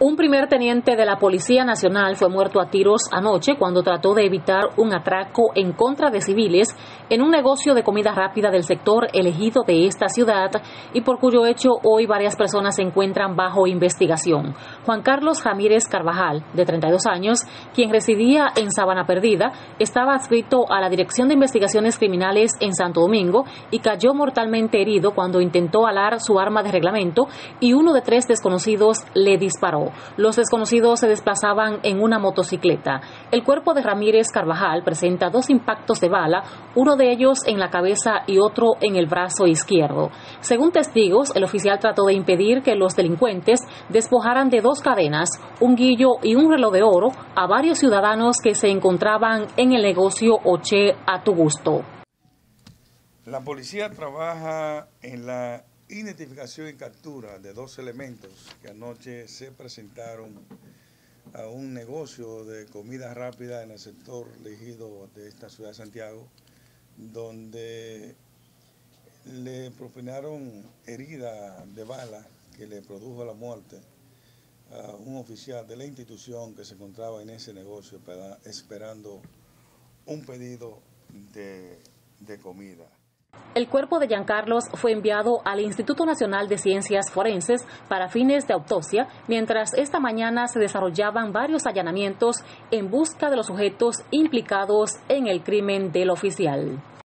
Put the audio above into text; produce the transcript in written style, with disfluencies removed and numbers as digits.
Un primer teniente de la Policía Nacional fue muerto a tiros anoche cuando trató de evitar un atraco en contra de civiles en un negocio de comida rápida del sector elegido de esta ciudad y por cuyo hecho hoy varias personas se encuentran bajo investigación. Juan Carlos Ramírez Carvajal, de 32 años, quien residía en Sabana Perdida, estaba adscrito a la Dirección de Investigaciones Criminales en Santo Domingo y cayó mortalmente herido cuando intentó alar su arma de reglamento y uno de 3 desconocidos le disparó. Los desconocidos se desplazaban en una motocicleta. El cuerpo de Ramírez Carvajal presenta 2 impactos de bala, uno de ellos en la cabeza y otro en el brazo izquierdo. Según testigos, el oficial trató de impedir que los delincuentes despojaran de 2 cadenas, un guillo y un reloj de oro a varios ciudadanos que se encontraban en el negocio Oche a tu gusto. La policía trabaja en la identificación y captura de 2 elementos que anoche se presentaron a un negocio de comida rápida en el sector elegido de esta ciudad de Santiago, donde le propinaron herida de bala que le produjo la muerte a un oficial de la institución que se encontraba en ese negocio esperando un pedido de comida. El cuerpo de Giancarlos fue enviado al Instituto Nacional de Ciencias Forenses para fines de autopsia, mientras esta mañana se desarrollaban varios allanamientos en busca de los sujetos implicados en el crimen del oficial.